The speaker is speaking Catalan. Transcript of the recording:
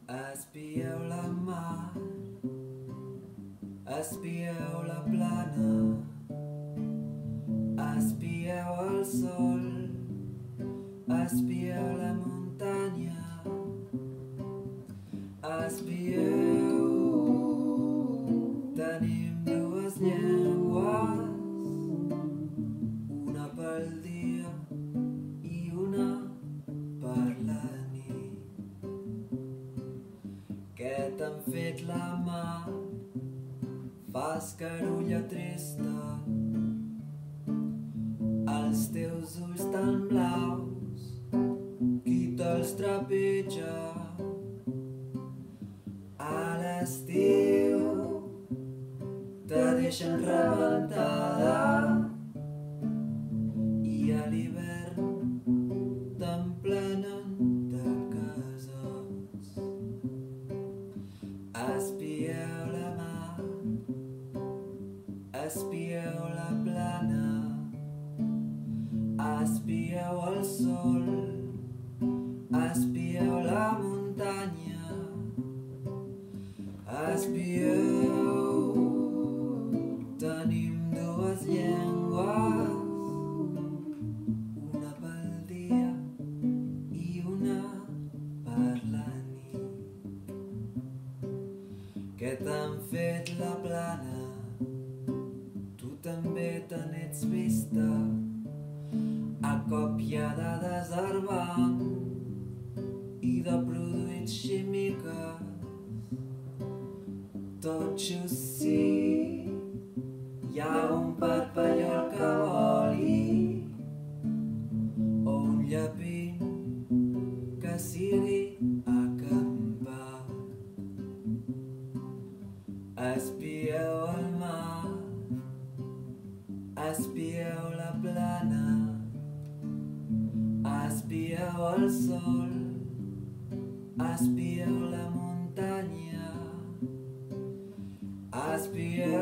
Espieu la mar, espieu la plana, espieu el sol, espieu la muntanya, espieu. Tenim dues llengües, una pel dia i una per la nit. Què t'han fet la mar? Fas carulla trista, els teus ulls tan blaus, qui te'ls trepitja? A l'estiu te deixen rebentada i a l'hivern t'emplenen de cases. Espieu la mar, espieu la plana, espieu el sol, espieu la muntanya, espieu. Tenim dues llengües, una pel dia i una per la nit. Què t'han fet la plana? Tu també te n'ets vista, acopiada de desherbant i de produïts químiques. Tot just sí, hi ha un parpallol que voli o un llapín que sigui acampat. Espieu el mar, espieu la plana, espieu el sol, espieu la muntanya, espieu.